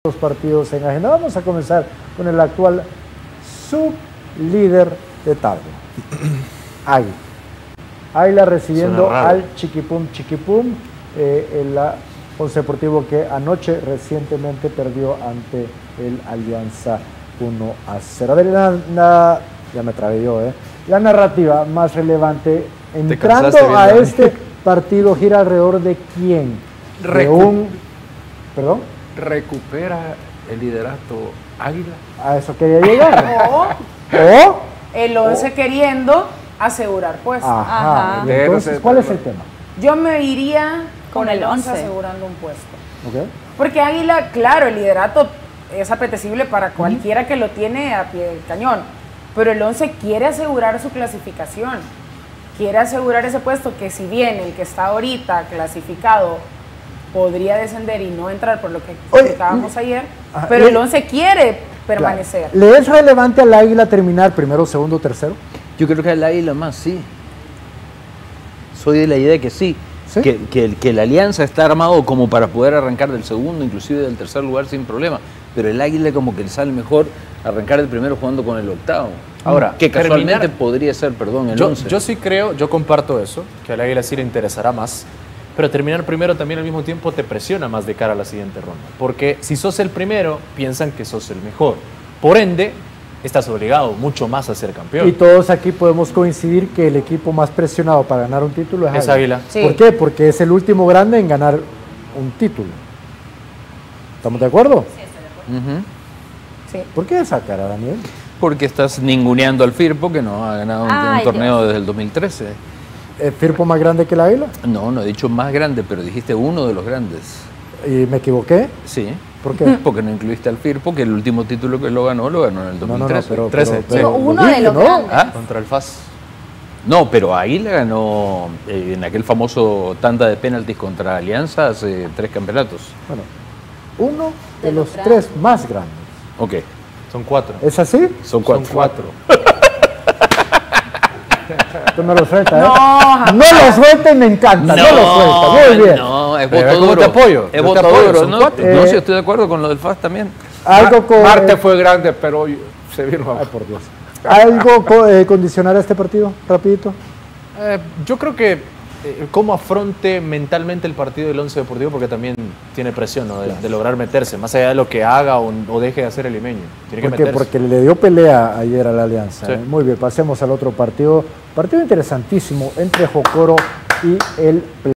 los partidos en agenda. Vamos a comenzar con el actual sublíder de tabla, Águila. Águila recibiendo al Chiquipum, el Once Deportivo que anoche recientemente perdió ante el Alianza 1-0. A ver, ya me trabé yo, la narrativa más relevante entrando a este partido gira alrededor de quién. ¿Perdón? Recupera el liderato Águila. A eso quería llegar. O el Once queriendo asegurar puesto. Ajá. Entonces, ¿cuál es el tema? Yo me iría con el Once asegurando un puesto. Okay. Porque Águila, claro, el liderato es apetecible para cualquiera que lo tiene a pie del cañón, pero el Once quiere asegurar su clasificación, quiere asegurar ese puesto que, si bien el que está ahorita clasificado podría descender y no entrar por lo que explicábamos ayer, pero el Once quiere permanecer. Claro. ¿Le es relevante al Águila terminar primero, segundo, tercero? Yo creo que al Águila más, sí. Soy de la idea de que sí. ¿Sí? Que la Alianza está armado como para poder arrancar del segundo, inclusive del tercer lugar sin problema, pero el Águila como que le sale mejor arrancar el primero jugando con el octavo. Ahora, que casualmente podría ser, el Once. Yo sí creo, yo comparto eso, que al Águila sí le interesará más, pero terminar primero también al mismo tiempo te presiona más de cara a la siguiente ronda, porque si sos el primero, piensan que sos el mejor. Por ende, estás obligado mucho más a ser campeón. Y todos aquí podemos coincidir que el equipo más presionado para ganar un título es Águila. Sí. ¿Por qué? Porque es el último grande en ganar un título. ¿Estamos de acuerdo? Sí, estoy de acuerdo. Sí. ¿Por qué esa cara, Daniel? Porque estás ninguneando al Firpo, que no ha ganado un torneo desde el 2013. ¿El Firpo más grande que el Águila? No he dicho más grande, pero dijiste uno de los grandes. ¿Y me equivoqué? Sí. ¿Por qué? Porque no incluiste al Firpo, que el último título que lo ganó en el 2013. Pero uno de los grandes. Contra el FAS. No, pero ahí le ganó en aquel famoso tanda de penaltis contra Alianza hace 3 campeonatos. Bueno, uno de los 3 más grandes. Ok. Son 4. ¿Es así? Son 4. Son 4. Tú no lo sueltas, No, no lo suelta y me encanta. No lo suelta. Muy bien. No, es voto voto duro. duro. Te apoyo. Es Yo voto te apoyo, duro, son ¿no? 4. No, sí, estoy de acuerdo con lo del FAS también. Algo con... Marte fue grande, pero se vino abajo. Ay, por Dios. ¿Algo condicionar a este partido? Rapidito. Yo creo que cómo afronte mentalmente el partido del Once Deportivo, porque también tiene presión, ¿no? de lograr meterse, más allá de lo que haga o deje de hacer el limeño. Tiene que meterse. Porque le dio pelea ayer a la Alianza. Sí. Muy bien, pasemos al otro partido. Partido interesantísimo entre Jocoro y el